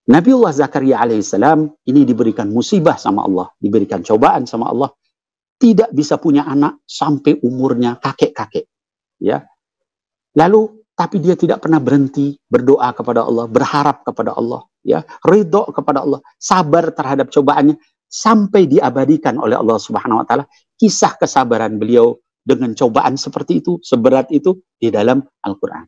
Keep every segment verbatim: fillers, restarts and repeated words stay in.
Nabiullah Zakaria alaihissalam ini diberikan musibah sama Allah, diberikan cobaan sama Allah, tidak bisa punya anak sampai umurnya kakek-kakek, ya. Lalu tapi dia tidak pernah berhenti berdoa kepada Allah, berharap kepada Allah, ya, ridho kepada Allah, sabar terhadap cobaannya sampai diabadikan oleh Allah Subhanahu wa taala kisah kesabaran beliau dengan cobaan seperti itu, seberat itu di dalam Al-Qur'an.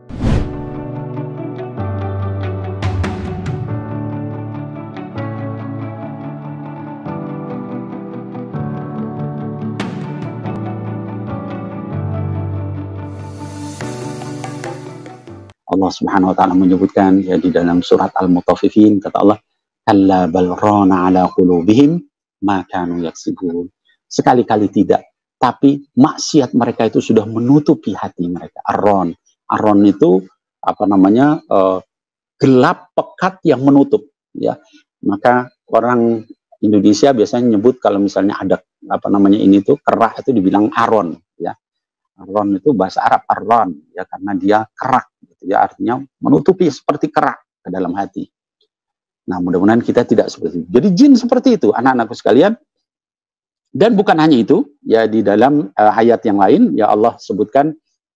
Allah Subhanahu wa taala menyebutkan ya di dalam surat Al-Mutaffifin, kata Allah, "Kalla bal rana ala qulubihim ma kanu yaksibun." Sekali-kali tidak, tapi maksiat mereka itu sudah menutupi hati mereka. Ar-ron. Ar-ron itu apa namanya? Uh, gelap pekat yang menutup, ya. Maka orang Indonesia biasanya nyebut kalau misalnya ada apa namanya ini tuh kerak itu dibilang aron, ya. Aron itu bahasa Arab ar-ron, ya, karena dia kerak, gitu, ya, artinya menutupi seperti kerak ke dalam hati. Nah, mudah-mudahan kita tidak seperti itu. Jadi jin seperti itu, anak-anakku sekalian. Dan bukan hanya itu, ya, di dalam uh, ayat yang lain, ya Allah sebutkan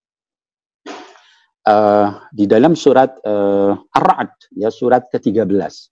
uh, di dalam surat uh, Ar-Ra'd, ya, surat ke tiga belas.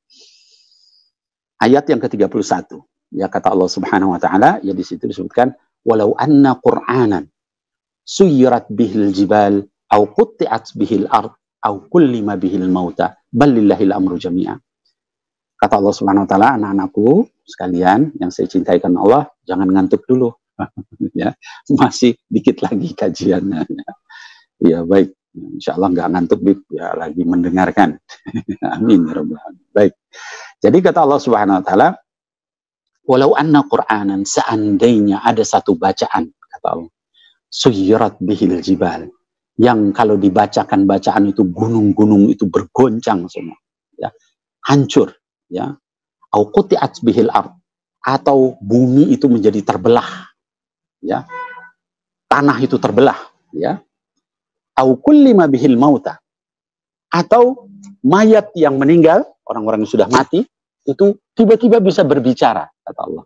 Ayat yang ke tiga puluh satu. Ya, kata Allah Subhanahu wa taala, ya di situ disebutkan, "Walau anna Qur'anan suyirat bihil jibal au qutti'at bihil ard au kullima bihil mauta bal lillahil amru jami'a." Kata Allah Subhanahu wa taala, anak-anakku sekalian yang saya cintai karena Allah, jangan ngantuk dulu. Ya, masih dikit lagi kajiannya. Ya, baik. Insyaallah nggak ngantuk, ya, lagi mendengarkan. Amin ya rabbal alamin. Baik. Jadi kata Allah Subhanahu wa taala, walau anna Qur'anan, seandainya ada satu bacaan, kata Allah, suyirat bihil jibal, yang kalau dibacakan bacaan itu gunung-gunung itu bergoncang semua, ya, hancur, ya, au quti'at bihil ard, atau bumi itu menjadi terbelah, ya, tanah itu terbelah, ya, au kullima bihil mauta, atau mayat yang meninggal, orang-orang yang sudah mati itu tiba-tiba bisa berbicara, kata Allah.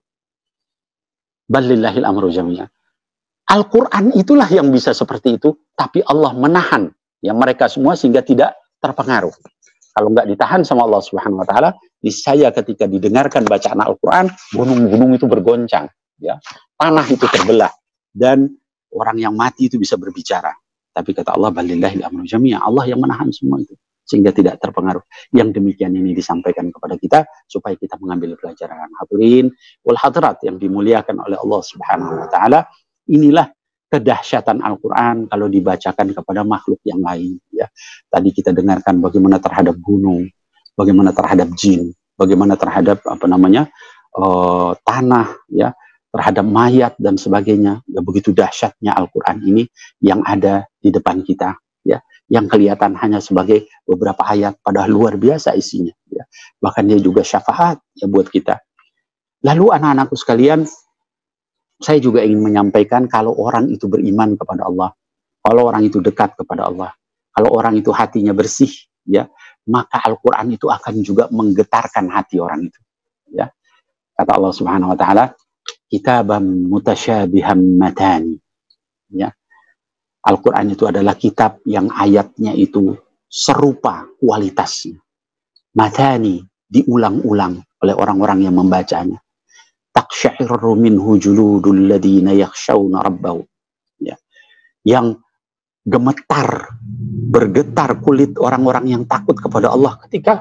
Balillahil amru jami'a. Al-Quran itulah yang bisa seperti itu, tapi Allah menahan ya mereka semua sehingga tidak terpengaruh. Kalau nggak ditahan sama Allah Subhanahu wa taala, niscaya ketika didengarkan bacaan Al-Quran, gunung-gunung itu bergoncang, ya, tanah itu terbelah, dan orang yang mati itu bisa berbicara. Tapi kata Allah, balillahil amru jami'a, Allah yang menahan semua itu sehingga tidak terpengaruh. Yang demikian ini disampaikan kepada kita supaya kita mengambil pelajaran. Hadirin wal hadirat yang dimuliakan oleh Allah Subhanahu wa taala. Inilah kedahsyatan Al-Quran kalau dibacakan kepada makhluk yang lain, ya. Tadi kita dengarkan bagaimana terhadap gunung, bagaimana terhadap jin, bagaimana terhadap apa namanya uh, tanah, ya, terhadap mayat dan sebagainya. Ya, begitu dahsyatnya Al-Quran ini yang ada di depan kita, ya, yang kelihatan hanya sebagai beberapa ayat, padahal luar biasa isinya, ya. Bahkan dia juga syafaat, ya, buat kita. Lalu anak-anakku sekalian, saya juga ingin menyampaikan kalau orang itu beriman kepada Allah, kalau orang itu dekat kepada Allah, kalau orang itu hatinya bersih, ya, maka Al-Quran itu akan juga menggetarkan hati orang itu, ya. Kata Allah Subhanahu wa taala, kitabam mutasyabiham matani, ya. Al-Quran itu adalah kitab yang ayatnya itu serupa kualitasnya. Matani, diulang-ulang oleh orang-orang yang membacanya. Taqsya'iru minhu juludul ladina yakhshawna rabbahum, ya, yang gemetar, bergetar kulit orang-orang yang takut kepada Allah ketika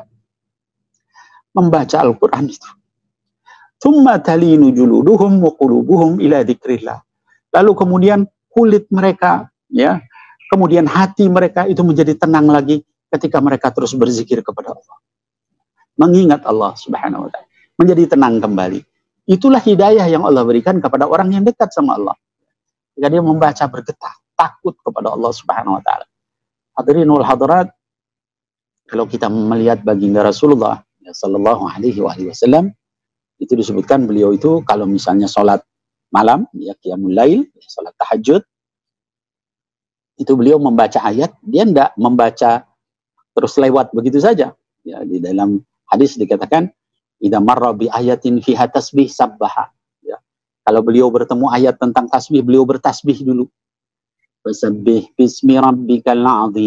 membaca Al-Quran itu. Tsumma talinu juluduhum wa qulubuhum ila dzikrillah. Lalu kemudian kulit mereka, ya, kemudian hati mereka itu menjadi tenang lagi ketika mereka terus berzikir kepada Allah, mengingat Allah Subhanahu wa taala, menjadi tenang kembali. Itulah hidayah yang Allah berikan kepada orang yang dekat sama Allah. Jika dia membaca bergetar, takut kepada Allah Subhanahu wa taala. Hadirin wal hadirat, kalau kita melihat baginda Rasulullah ya, sallallahu alaihi wasallam, itu disebutkan beliau itu kalau misalnya sholat malam, ya, qiyamul lail, ya, sholat tahajud, itu beliau membaca ayat, dia tidak membaca terus lewat begitu saja. Ya, di dalam Hadis dikatakan, idza marra bi ayatin fiha tasbih sabbaha. Ya. Kalau beliau bertemu ayat tentang tasbih, beliau bertasbih dulu. Fasabbih bismi rabbikal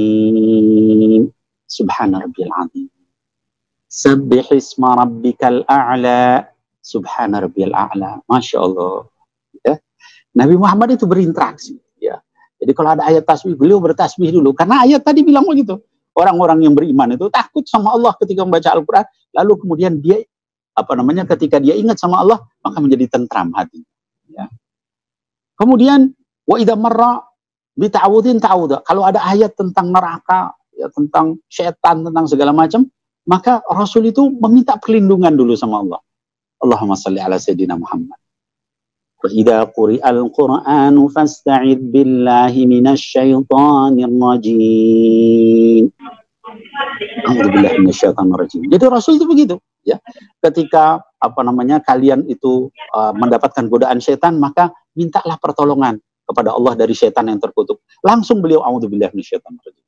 azim. Subhana rabbiyal azim. Sabbih isma rabbikal a'la. Subhana rabbiyal a'la. Masya Allah. Ya. Nabi Muhammad itu berinteraksi. Ya. Jadi kalau ada ayat tasbih, beliau bertasbih dulu. Karena ayat tadi bilang begitu. Orang-orang yang beriman itu takut sama Allah ketika membaca Al-Quran. Lalu kemudian dia, apa namanya, ketika dia ingat sama Allah, maka menjadi tentram hati. Ya. Kemudian, wa idza marra bita'awudin ta'awudha. Kalau ada ayat tentang neraka, ya, tentang syaitan, tentang segala macam, maka Rasul itu meminta perlindungan dulu sama Allah. Allahumma salli ala Sayyidina Muhammad. Wa idza quri'al Qur'anu fasta'id billahi minasy syaithanir rajim. A'udzubillahi minasyaitonir rajim. Jadi Rasul itu begitu, ya. Ketika apa namanya kalian itu uh, mendapatkan godaan setan, maka mintalah pertolongan kepada Allah dari setan yang terkutuk. Langsung beliau a'udzubillahi minasyaitonir rajim.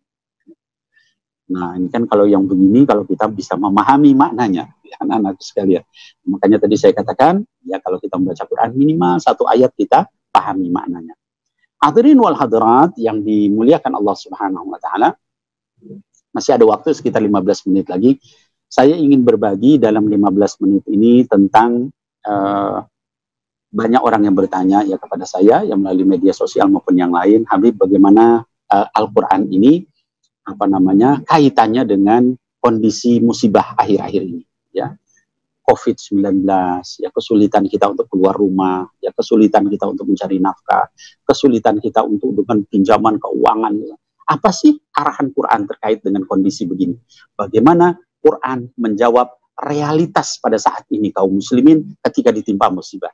Nah, ini kan kalau yang begini, kalau kita bisa memahami maknanya, ya, anak-anak sekalian. Makanya tadi saya katakan, ya kalau kita membaca Quran minimal satu ayat kita pahami maknanya. Hadirin wal hadirat yang dimuliakan Allah Subhanahu wa taala, masih ada waktu sekitar lima belas menit lagi. Saya ingin berbagi dalam lima belas menit ini tentang uh, banyak orang yang bertanya ya kepada saya yang melalui media sosial maupun yang lain, Habib, bagaimana uh, Al-Quran ini apa namanya kaitannya dengan kondisi musibah akhir-akhir ini, ya. covid sembilan belas, ya, kesulitan kita untuk keluar rumah, ya, kesulitan kita untuk mencari nafkah, kesulitan kita untuk dengan pinjaman keuangan, ya. Apa sih arahan Quran terkait dengan kondisi begini? Bagaimana Quran menjawab realitas pada saat ini kaum muslimin ketika ditimpa musibah?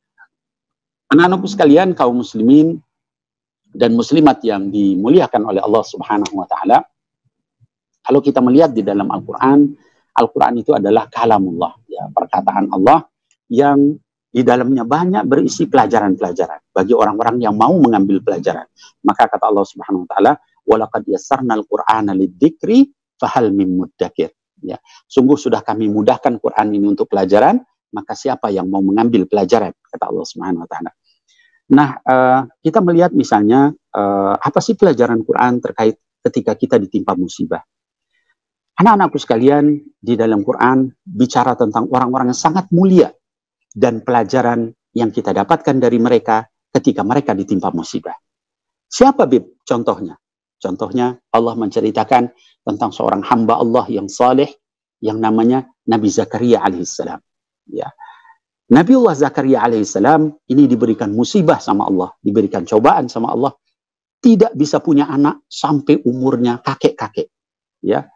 Anak-anakku sekalian, kaum muslimin dan muslimat yang dimuliakan oleh Allah Subhanahu wa taala, kalau kita melihat di dalam Al-Qur'an, Al-Qur'an itu adalah kalamullah, ya, perkataan Allah yang di dalamnya banyak berisi pelajaran-pelajaran bagi orang-orang yang mau mengambil pelajaran. Maka kata Allah Subhanahu wa taala, "Walaqad yassarnal Qur'ana lidzikri fahal mim muddakir." Ya, sungguh sudah kami mudahkan Quran ini untuk pelajaran, maka siapa yang mau mengambil pelajaran, kata Allah Subhanahu wa taala. Nah, uh, kita melihat misalnya uh, apa sih pelajaran Quran terkait ketika kita ditimpa musibah. Anak-anakku sekalian, di dalam Quran bicara tentang orang-orang yang sangat mulia dan pelajaran yang kita dapatkan dari mereka ketika mereka ditimpa musibah. Siapa, Bib? Contohnya. Contohnya Allah menceritakan tentang seorang hamba Allah yang saleh yang namanya Nabi Zakaria alaihissalam. Ya. Nabiullah Zakaria alaihissalam ini diberikan musibah sama Allah, diberikan cobaan sama Allah, tidak bisa punya anak sampai umurnya kakek-kakek, ya.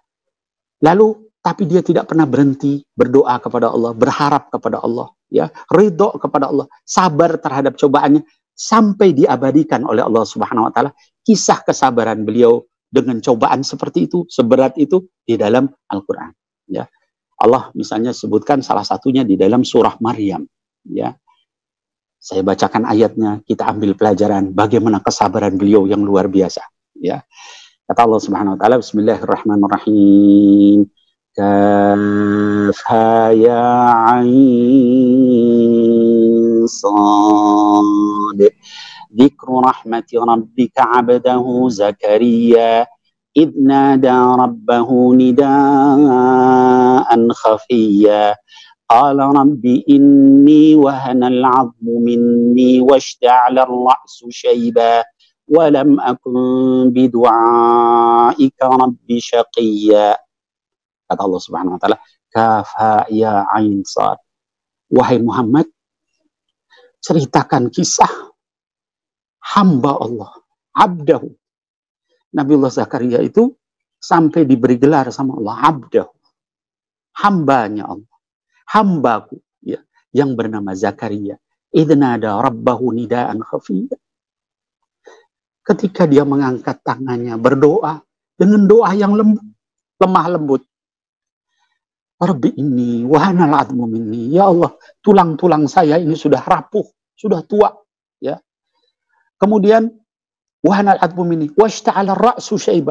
Lalu tapi dia tidak pernah berhenti berdoa kepada Allah, berharap kepada Allah, ya, ridho kepada Allah, sabar terhadap cobaannya sampai diabadikan oleh Allah Subhanahu wa taala kisah kesabaran beliau dengan cobaan seperti itu, seberat itu di dalam Al-Qur'an, ya. Allah misalnya sebutkan salah satunya di dalam surah Maryam, ya. Saya bacakan ayatnya, kita ambil pelajaran bagaimana kesabaran beliau yang luar biasa, ya. Kata Allah Subhanahu wa taala, bismillahirrahmanirrahim. Kaf ha ya ain sad. Dzikru rahmati rabbika 'abdahu Zakaria إذ نادى ربه نداء خفيا قال رب إني وهن العظم مني واشتعل الرأس شيبا ولم أكن بدعائك رب شقيا. Kata Allah Subhanahu wa taala, kaf ha ya ain sad. Wahai Muhammad, ceritakan kisah hamba Allah, abdahu. Nabiullah Zakaria itu sampai diberi gelar sama Allah, abdahu, hambanya Allah, hambaku, ya, yang bernama Zakaria. Idnada rabbahu nidaan khafiyya. Ketika dia mengangkat tangannya berdoa dengan doa yang lembut, lemah lembut. Rabbi inni wahanal admu minni. Ya Allah, tulang-tulang saya ini sudah rapuh, sudah tua, ya. Kemudian wahanal admu minni washta'ala ra'su syaiba.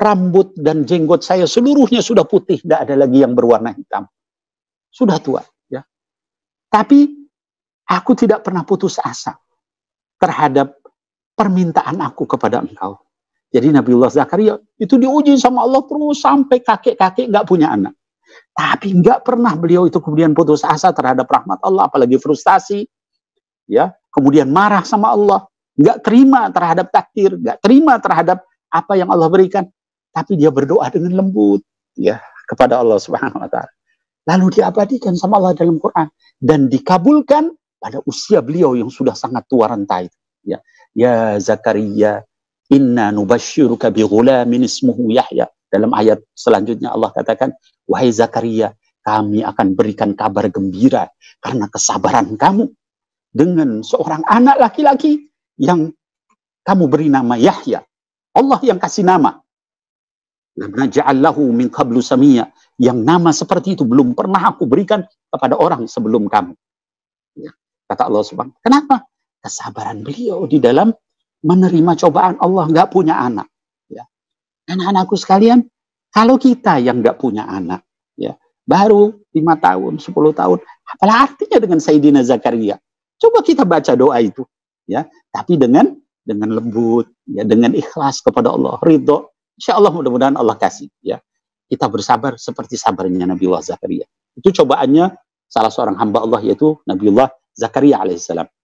rambut dan jenggot saya seluruhnya sudah putih, tidak ada lagi yang berwarna hitam. Sudah tua, ya. Tapi aku tidak pernah putus asa terhadap permintaan aku kepada engkau. Jadi Nabiullah Zakaria itu diuji sama Allah terus sampai kakek-kakek nggak punya anak. Tapi nggak pernah beliau itu kemudian putus asa terhadap rahmat Allah, apalagi frustasi, ya. Kemudian marah sama Allah, nggak terima terhadap takdir, nggak terima terhadap apa yang Allah berikan. Tapi dia berdoa dengan lembut, ya, kepada Allah Subhanahu Wa Taala. Lalu diabadikan sama Allah dalam Quran dan dikabulkan pada usia beliau yang sudah sangat tua renta itu. Ya, ya Zakaria, inna nubasyiruka bi ghulamin ismuhu Yahya. Dalam ayat selanjutnya Allah katakan, wahai Zakaria, kami akan berikan kabar gembira karena kesabaran kamu dengan seorang anak laki-laki yang kamu beri nama Yahya. Allah yang kasih nama. Lam naj'allahu min qablu samia, yang nama seperti itu belum pernah aku berikan kepada orang sebelum kamu. Ya, kata Allah Subhanahu. Kenapa? Kesabaran beliau di dalam menerima cobaan Allah, nggak punya anak. Ya. Anak-anakku sekalian, kalau kita yang nggak punya anak, ya, baru lima tahun, sepuluh tahun, apalah artinya dengan Sayyidina Zakaria? Coba kita baca doa itu, ya, tapi dengan dengan lembut, ya, dengan ikhlas kepada Allah, ridho. Insya Allah mudah-mudahan Allah kasih, ya. Kita bersabar seperti sabarnya Nabiullah Zakaria. Itu cobaannya salah seorang hamba Allah, yaitu Nabiullah Zakaria alaihissalam.